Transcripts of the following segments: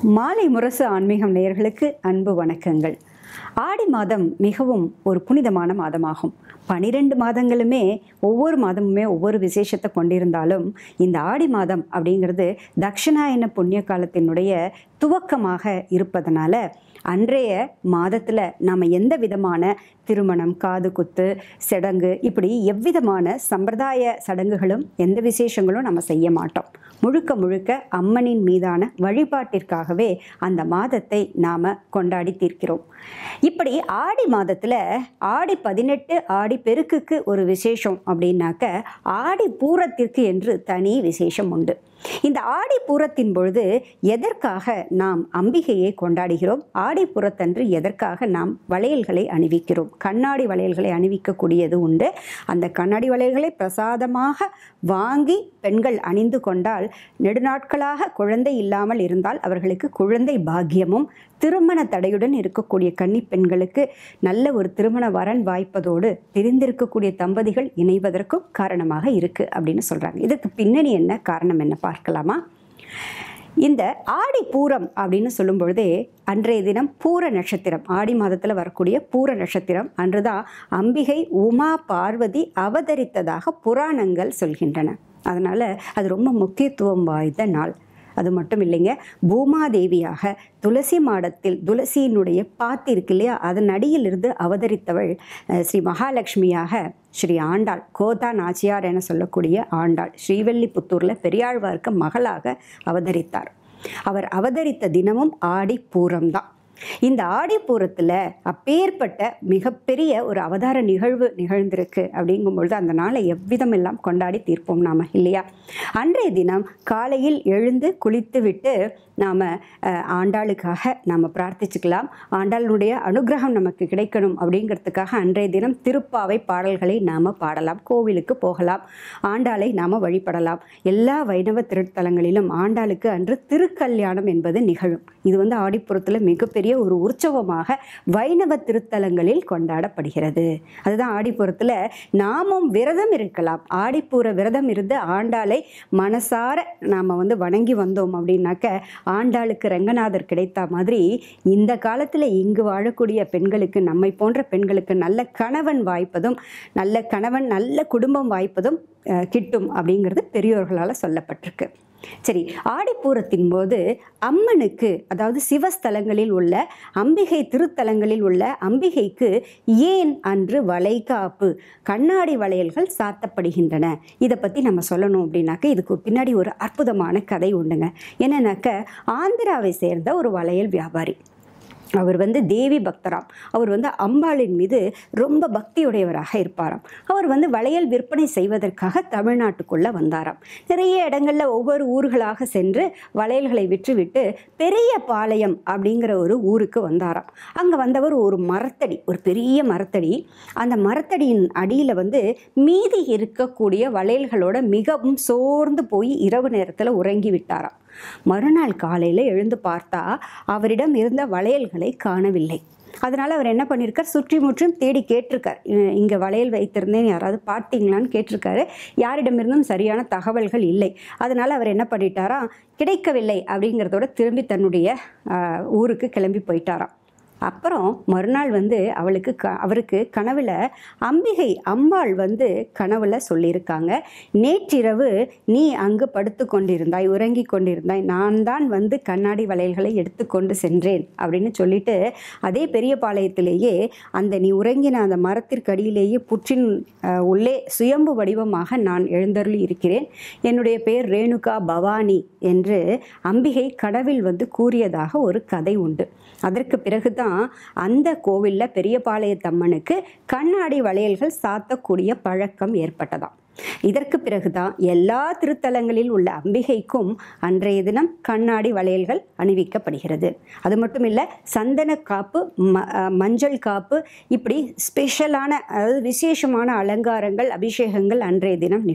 மாலைமுரசு ஆன்மீகம் நேயர்களுக்கு அன்பு வணக்கங்கள். ஆடி மாதம் மிகவும் ஒரு புனிதமான மாதமாகும். 12 மாதங்களுமே ஒவ்வொரு மாதமுமே ஒவ்வொரு விசேஷத்தை கொண்டிருந்தாலும் இந்த ஆடி மாதம் அப்படிங்கிறது தட்சிணாயன புண்ணிய காலத்தினுடைய துவக்கமாக இருப்பதனால அன்றைய மாதத்தில் நாம் எந்த விதமான திருமணம், காது குத்து, சடங்கு இப்படி எவ்விதமான சம்பிரதாய சடங்குகளும் எந்த விசேஷங்களும் நம்ம செய்ய மாட்டோம். முழுக்க முழுக்க அம்மனின் மீதான வழிபாட்டிற்காகவே அந்த மாதத்தை நாம் கொண்டாடி தீர்க்கிறோம். இப்படி ஆடி மாதத்தில் ஆடி 18 ஆடி பெருக்குக்கு ஒரு விசேஷம் அப்படின்னாக்க ஆடி பூரத்திற்கு என்று தனி விசேஷம் உண்டு. இந்த ஆடி பூரத்தின் பொழுது எதற்காக நாம் அம்பிகையை கொண்டாடுகிறோம்? ஆடி பூரத்தன்று எதற்காக நாம் வளையல்களை அணிவிக்கிறோம்? கண்ணாடி வளையல்களை அணிவிக்கக்கூடியது உண்டு. அந்த கண்ணாடி வளையல்களை பிரசாதமாக வாங்கி பெண்கள் அணிந்து கொண்டால் நெடுநாட்களாக குழந்தை இல்லாமல் இருந்தால் அவர்களுக்கு குழந்தை பாக்கியமும், திருமண தடையுடன் இருக்கக்கூடிய கன்னி பெண்களுக்கு நல்ல ஒரு திருமண வரன் வாய்ப்பதோடு பிரிந்திருக்கக்கூடிய தம்பதிகள் இணைவதற்கும் காரணமாக இருக்குது அப்படின்னு சொல்கிறாங்க. இதுக்கு பின்னணி என்ன, காரணம் என்ன பார்க்கலாமா? இந்த ஆடி பூரம் அப்படின்னு சொல்லும் பொழுதே அன்றைய தினம் பூர நட்சத்திரம், ஆடி மாதத்தில் வரக்கூடிய பூர நட்சத்திரம் அன்றுதான் அம்பிகை உமா பார்வதி அவதரித்ததாக புராணங்கள் சொல்கின்றன. அதனால் அது ரொம்ப முக்கியத்துவம் வாய்ந்த நாள். அது மட்டும் இல்லைங்க, பூமாதேவியாக துளசி மாடத்தில் துளசியினுடைய பாத்தி இருக்கு இல்லையா, அதன் அடியிலிருந்து அவதரித்தவள் ஸ்ரீ மகாலட்சுமியாக ஸ்ரீ ஆண்டாள், கோதா நாச்சியார் என சொல்லக்கூடிய ஆண்டாள் ஸ்ரீவல்லிபுத்தூரில் பெரியாழ்வாருக்கு மகளாக அவதரித்தார். அவர் அவதரித்த தினமும் ஆடி பூரம் தான். இந்த ஆடிப்பூரத்தில் அப்பேற்பட்ட மிகப்பெரிய ஒரு அவதார நிகழ்வு நிகழ்ந்திருக்கு. அப்படிங்கும்பொழுது அந்த நாளை எவ்விதமெல்லாம் கொண்டாடி தீர்ப்போம் நாம் இல்லையா? அன்றைய தினம் காலையில் எழுந்து குளித்து விட்டு நாம் ஆண்டாளுக்காக நாம் பிரார்த்திச்சுக்கலாம். ஆண்டாளுடைய அனுகிரகம் நமக்கு கிடைக்கணும் அப்படிங்கிறதுக்காக அன்றைய தினம் திருப்பாவை பாடல்களை நாம் பாடலாம், கோவிலுக்கு போகலாம், ஆண்டாளை நாம் வழிபடலாம். எல்லா வைணவ திருத்தலங்களிலும் ஆண்டாளுக்கு அன்று திருக்கல்யாணம் என்பது நிகழும். இது ஆடிப்புறத்தில் மிகப்பெரிய ஒரு உற்சவமாக வைணவ திருத்தலங்களில் கொண்டாடப்படுகிறது. அதுதான் ஆடிப்புறத்தில் நாமும் விரதம் இருக்கலாம். ஆடிப்பூர விரதம் இருந்து ஆண்டாளை மனசார நாம் வணங்கி வந்தோம் அப்படின்னாக்க ஆண்டாளுக்கு ரங்கநாதர் கிடைத்த மாதிரி இந்த காலத்தில் இங்கு வாழக்கூடிய பெண்களுக்கு, நம்மை போன்ற பெண்களுக்கு நல்ல கணவன் வாய்ப்பதும், நல்ல கணவன் நல்ல குடும்பம் வாய்ப்பதும் கிட்டும் அப்படிங்கிறது பெரியோர்களால் சொல்லப்பட்டிருக்கு. சரி, ஆடிப்பூரத்தின் போது அம்மனுக்கு, அதாவது சிவஸ்தலங்களில் உள்ள அம்பிகை திருத்தலங்களில் உள்ள அம்பிகைக்கு ஏன் அன்று வளைகாப்பு, கண்ணாடி வளையல்கள் சாத்தப்படுகின்றன? இதை பற்றி நம்ம சொல்லணும் அப்படின்னாக்க இதுக்கு பின்னாடி ஒரு அற்புதமான கதை உண்டுங்க. என்னன்னாக்க ஆந்திராவை சேர்ந்த ஒரு வளையல் வியாபாரி. அவர் தேவி பக்தராம். அவர் அம்பாளின் மீது ரொம்ப பக்தியுடையவராக இருப்பாராம். அவர் வளையல் விற்பனை செய்வதற்காக தமிழ்நாட்டுக்குள்ளே வந்தாராம். நிறைய இடங்களில் ஒவ்வொரு ஊர்களாக சென்று வளையல்களை விற்றுவிட்டு பெரிய பாளையம் அப்படிங்கிற ஒரு ஊருக்கு வந்தாராம். அங்கே வந்தவர் ஒரு மரத்தடி, ஒரு பெரிய மரத்தடி, அந்த மரத்தடியின் அடியில் மீதி இருக்கக்கூடிய வளையல்களோட மிகவும் சோர்ந்து போய் இரவு நேரத்தில் உறங்கி விட்டாராம். மறுநாள் காலையில் எழுந்து பார்த்தா அவரிடம் இருந்த வளையல்களை காணவில்லை. அதனால் அவர் என்ன பண்ணியிருக்கார், சுற்றி முற்றும் தேடி கேட்டிருக்கார். இங்கே வளையல் வைத்திருந்தேன், யாராவது பார்த்தீங்களான்னு கேட்டிருக்காரு. யாரிடமிருந்தும் சரியான தகவல்கள் இல்லை. அதனால் அவர் என்ன பண்ணிட்டாராம், கிடைக்கவில்லை அப்படிங்கிறதோட திரும்பி தன்னுடைய ஊருக்கு கிளம்பி போயிட்டாராம். அப்புறம் மறுநாள் அவருக்கு கனவுல அம்பாள் கனவுல சொல்லியிருக்காங்க, நேற்றிரவு நீ அங்கு படுத்து கொண்டிருந்தாய், உறங்கி கொண்டிருந்தாய், நான் தான் கண்ணாடி வளையல்களை எடுத்துக்கொண்டு சென்றேன் அப்படின்னு சொல்லிட்டு அதே பெரிய பாளையத்திலேயே நீ உறங்கின அந்த மரத்திற்கு அடியிலேயே புற்றின் உள்ளே சுயம்பு வடிவமாக நான் எழுந்தருளி இருக்கிறேன், என்னுடைய பெயர் ரேணுகா பவானி என்று அம்பிகை கடவில் கூறியதாக ஒரு கதை உண்டு. அதற்கு பிறகுதான் அந்த கோவிலில் பெரியபாளையத்தம்மனுக்கு கண்ணாடி வளையல்கள் சாத்தக்கூடிய பழக்கம் ஏற்பட்டதாம். இதற்கு பிறகுதான் எல்லா திருத்தலங்களில் உள்ள அம்பிகைக்கும் அன்றைய தினம் கண்ணாடி வளையல்கள் அணிவிக்கப்படுகிறது. அது மட்டும் இல்லை, சந்தன காப்பு, மஞ்சள் காப்பு, இப்படி ஸ்பெஷலான, அதாவது விசேஷமான அலங்காரங்கள், அபிஷேகங்கள் அன்றைய தினம் நிகழும்.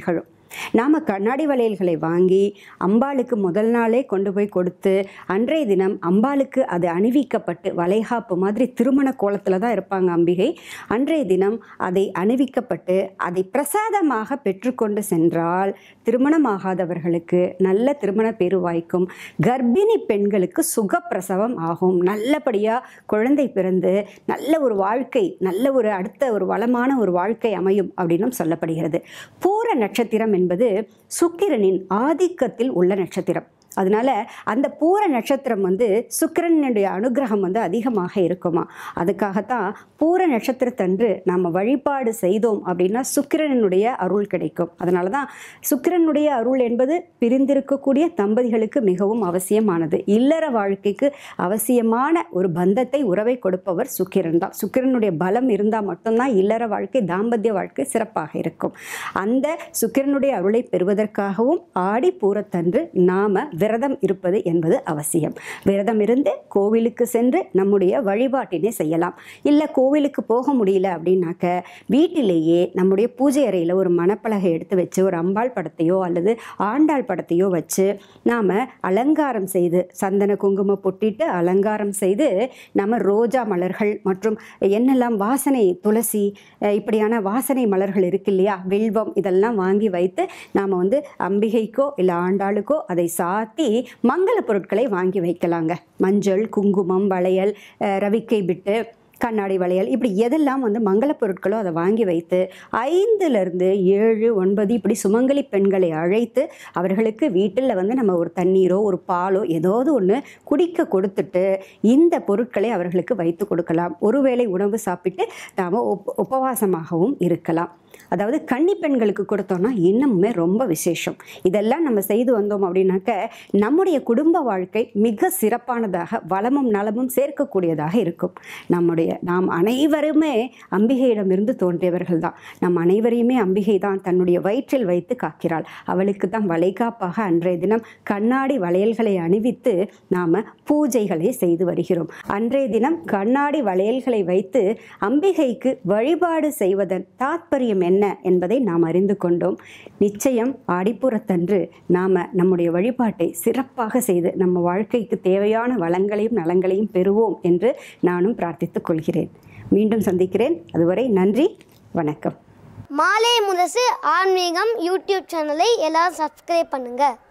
நாம் கண்ணாடி வளையல்களை வாங்கி அம்பாளுக்கு முதல் நாளே கொண்டு போய் கொடுத்து அன்றைய தினம் அம்பாளுக்கு அது அணிவிக்கப்பட்டு வளைகாப்பு மாதிரி திருமண கோலத்தில் தான் இருப்பாங்க அம்பிகை. அன்றைய தினம் அதை அணிவிக்கப்பட்டு அதை பிரசாதமாக பெற்றுக்கொண்டு சென்றால் திருமணமாகாதவர்களுக்கு நல்ல திருமண பேரு வாய்க்கும், கர்ப்பிணி பெண்களுக்கு சுகப்பிரசவம் ஆகும், நல்லபடியாக குழந்தை பிறந்து நல்ல ஒரு வாழ்க்கை, நல்ல ஒரு அடுத்த ஒரு வளமான ஒரு வாழ்க்கை அமையும் அப்படின்னும் சொல்லப்படுகிறது. பூர நட்சத்திரம் என்பது சுக்கிரனின் ஆதிக்கத்தில் உள்ள நட்சத்திரம். அதனால அந்த பூர நட்சத்திரம் சுக்கிரனுடைய அனுகிரகம் அதிகமாக இருக்குமா. அதுக்காகத்தான் பூர நட்சத்திரத்தன்று நாம் வழிபாடு செய்தோம் அப்படின்னா சுக்கிரனுடைய அருள் கிடைக்கும். அதனால தான் சுக்கிரனுடைய அருள் என்பது பிரிந்திருக்கக்கூடிய தம்பதிகளுக்கு மிகவும் அவசியமானது. இல்லற வாழ்க்கைக்கு அவசியமான ஒரு பந்தத்தை, உறவை கொடுப்பவர் சுக்கிரன் தான். சுக்கிரனுடைய பலம் இருந்தால் மட்டும்தான் இல்லற வாழ்க்கை, தாம்பத்திய வாழ்க்கை சிறப்பாக இருக்கும். அந்த சுக்கிரனுடைய அருளை பெறுவதற்காகவும் ஆடி பூரத்தன்று நாம விரதம் இருப்பது என்பது அவசியம். விரதம் இருந்து கோவிலுக்கு சென்று நம்முடைய வழிபாட்டினை செய்யலாம். இல்லை கோவிலுக்கு போக முடியல அப்படின்னாக்க வீட்டிலேயே நம்முடைய பூஜை அறையில் ஒரு மணப்பலகை எடுத்து வச்சு ஒரு அம்பாள் படத்தையோ அல்லது ஆண்டாள் படத்தையோ வச்சு நாம் அலங்காரம் செய்து சந்தன குங்குமம் பொட்டிட்டு அலங்காரம் செய்து நம்ம ரோஜா மலர்கள் மற்றும் என்னெல்லாம் வாசனை, துளசி, இப்படியான வாசனை மலர்கள் இருக்கு இல்லையா, வில்வம், இதெல்லாம் வாங்கி வைத்து நாம் அம்பிகைக்கோ இல்லை ஆண்டாளுக்கோ அதை சாத்தி மங்கள பொருட்களை வாங்கி வைக்கலாங்க. மஞ்சள், குங்குமம், வளையல், ரவிக்கை பிட்டு, கண்ணாடி வளையல், இப்படி எதெல்லாம் மங்கள பொருட்களோ அதை வாங்கி வைத்து 5லிருந்து 7, 9 இப்படி சுமங்கலி பெண்களை அழைத்து அவர்களுக்கு வீட்டில் நம்ம ஒரு தண்ணீரோ ஒரு பாலோ ஏதாவது ஒன்று குடிக்க கொடுத்துட்டு இந்த பொருட்களை அவர்களுக்கு வைத்து கொடுக்கலாம். ஒருவேளை உணவு சாப்பிட்டு நாம் உபவாசமாகவும் இருக்கலாம். அதாவது கன்னி பெண்களுக்கு கொடுத்தோம்னா இன்னமுமே ரொம்ப விசேஷம். இதெல்லாம் நம்ம செய்து வந்தோம் அப்படின்னாக்க நம்முடைய குடும்ப வாழ்க்கை மிக சிறப்பானதாக, வளமும் நலமும் சேர்க்கக்கூடியதாக இருக்கும். நாம் அனைவருமே அம்பிகையிடமிருந்து தோன்றியவர்கள் தான். நம் அனைவரையுமே அம்பிகை தான் தன்னுடைய வயிற்றில் வைத்து காக்கிறாள். அவளுக்கு தான் வளைகாப்பாக அன்றைய தினம் கண்ணாடி வளையல்களை அணிவித்து நாம் பூஜைகளை செய்து வருகிறோம். அன்றைய தினம் கண்ணாடி வளையல்களை வைத்து அம்பிகைக்கு வழிபாடு செய்வதன் தாற்பயம் என்ன என்பதை நாம் அறிந்து கொண்டோம். நிச்சயம் ஆடிப்பூரத்தன்று நாம் நம்முடைய வழிபாட்டை சிறப்பாக செய்து நம்ம வாழ்க்கைக்கு தேவையான வளங்களையும் நலங்களையும் பெறுவோம் என்று நானும் பிரார்த்தித்துக் கொள்கிறேன். மீண்டும் சந்திக்கிறேன். அதுவரை நன்றி, வணக்கம். மாலை முரசு ஆன்மீகம் யூடியூப் சேனலை எல்லாரும் சப்ஸ்கிரைப் பண்ணுங்க.